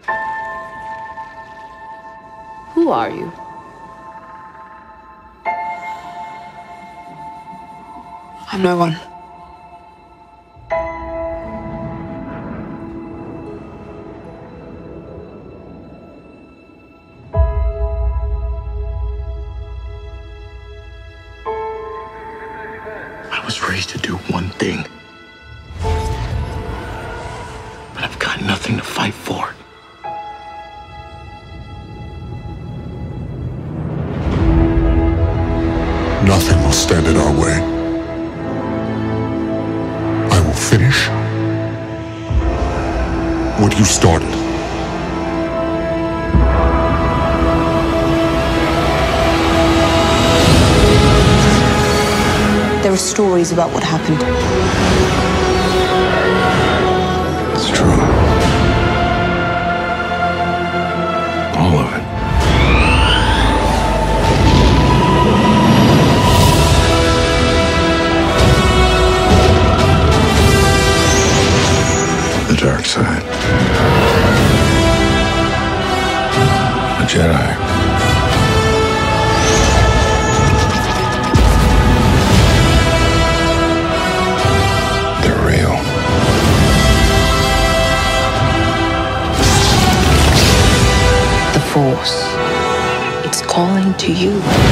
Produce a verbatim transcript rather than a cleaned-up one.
Who are you? I'm no one. I was raised to do one thing, but I've got nothing to fight for. Nothing will stand in our way. I will finish what you started. There are stories about what happened. It's true. All of it. The dark side. A Jedi. They're real. The Force. It's calling to you.